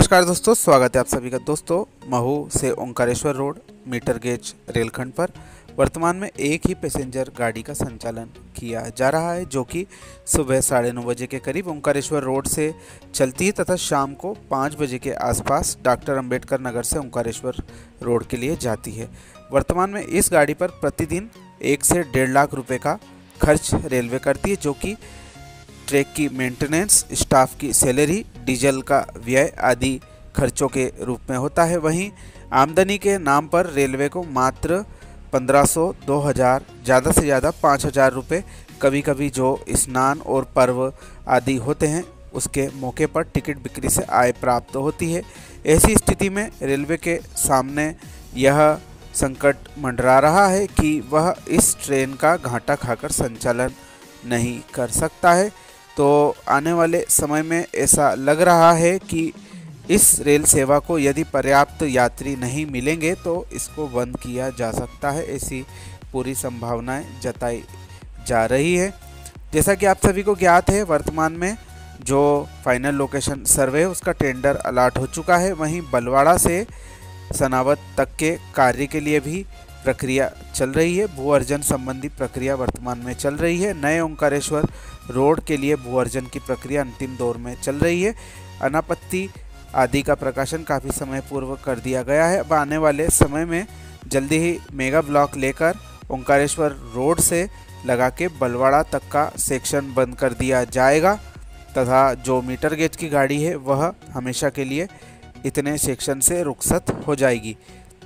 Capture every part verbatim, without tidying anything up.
नमस्कार दोस्तों, स्वागत है आप सभी का दोस्तों महू से ओंकारेश्वर रोड मीटर गेज रेलखंड पर वर्तमान में एक ही पैसेंजर गाड़ी का संचालन किया जा रहा है, जो कि सुबह साढ़े नौ बजे के करीब ओंकारेश्वर रोड से चलती है तथा शाम को पाँच बजे के आसपास डॉक्टर अंबेडकर नगर से ओंकारेश्वर रोड के लिए जाती है। वर्तमान में इस गाड़ी पर प्रतिदिन एक से डेढ़ लाख रुपए का खर्च रेलवे करती है, जो कि ट्रैक की मेंटेनेंस, स्टाफ की सैलरी, डीजल का व्यय आदि खर्चों के रूप में होता है। वहीं आमदनी के नाम पर रेलवे को मात्र पंद्रह सौ, दो हज़ार, ज़्यादा से ज़्यादा पाँच हज़ार रुपये कभी कभी जो स्नान और पर्व आदि होते हैं उसके मौके पर टिकट बिक्री से आय प्राप्त होती है। ऐसी स्थिति में रेलवे के सामने यह संकट मंडरा रहा है कि वह इस ट्रेन का घाटा खाकर संचालन नहीं कर सकता है। तो आने वाले समय में ऐसा लग रहा है कि इस रेल सेवा को यदि पर्याप्त यात्री नहीं मिलेंगे तो इसको बंद किया जा सकता है, ऐसी पूरी संभावनाएं जताई जा रही है। जैसा कि आप सभी को ज्ञात है, वर्तमान में जो फाइनल लोकेशन सर्वे है उसका टेंडर अलॉट हो चुका है। वहीं बलवाड़ा से सनावत तक के कार्य के लिए भी प्रक्रिया चल रही है। भू अर्जन संबंधी प्रक्रिया वर्तमान में चल रही है। नए ओंकारेश्वर रोड के लिए भू अर्जन की प्रक्रिया अंतिम दौर में चल रही है। अनापत्ति आदि का प्रकाशन काफ़ी समय पूर्व कर दिया गया है। अब आने वाले समय में जल्दी ही मेगा ब्लॉक लेकर ओंकारेश्वर रोड से लगा के बलवाड़ा तक का सेक्शन बंद कर दिया जाएगा तथा जो मीटर गेज की गाड़ी है वह हमेशा के लिए इतने सेक्शन से रुखसत हो जाएगी।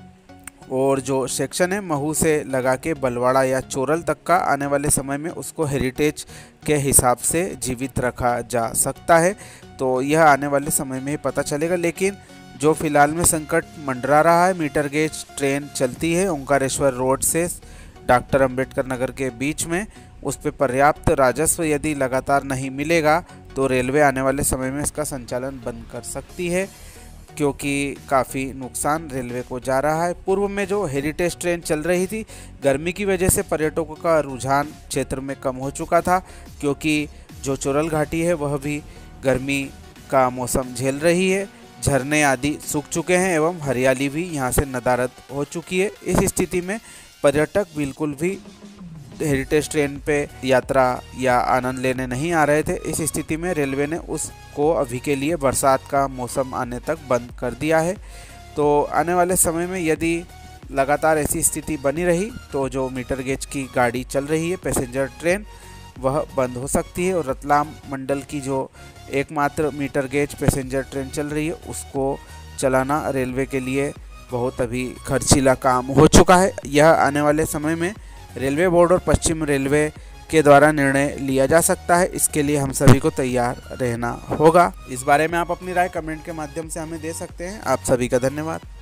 और जो सेक्शन है महू से लगा के बलवाड़ा या चोरल तक का, आने वाले समय में उसको हेरिटेज के हिसाब से जीवित रखा जा सकता है। तो यह आने वाले समय में ही पता चलेगा। लेकिन जो फिलहाल में संकट मंडरा रहा है, मीटर गेज ट्रेन चलती है ओंकारेश्वर रोड से डॉक्टर अंबेडकर नगर के बीच में, उस पर पर्याप्त राजस्व यदि लगातार नहीं मिलेगा तो रेलवे आने वाले समय में इसका संचालन बंद कर सकती है, क्योंकि काफ़ी नुकसान रेलवे को जा रहा है। पूर्व में जो हेरिटेज ट्रेन चल रही थी, गर्मी की वजह से पर्यटकों का रुझान क्षेत्र में कम हो चुका था, क्योंकि जो चोरल घाटी है वह भी गर्मी का मौसम झेल रही है। झरने आदि सूख चुके हैं एवं हरियाली भी यहाँ से नदारद हो चुकी है। इस स्थिति में पर्यटक बिल्कुल भी हेरिटेज ट्रेन पे यात्रा या आनंद लेने नहीं आ रहे थे। इस स्थिति में रेलवे ने उसको अभी के लिए बरसात का मौसम आने तक बंद कर दिया है। तो आने वाले समय में यदि लगातार ऐसी स्थिति बनी रही तो जो मीटर गेज की गाड़ी चल रही है पैसेंजर ट्रेन, वह बंद हो सकती है। और रतलाम मंडल की जो एकमात्र मीटर गेज पैसेंजर ट्रेन चल रही है उसको चलाना रेलवे के लिए बहुत अभी खर्चीला काम हो चुका है। यह आने वाले समय में रेलवे बोर्ड और पश्चिम रेलवे के द्वारा निर्णय लिया जा सकता है। इसके लिए हम सभी को तैयार रहना होगा। इस बारे में आप अपनी राय कमेंट के माध्यम से हमें दे सकते हैं। आप सभी का धन्यवाद।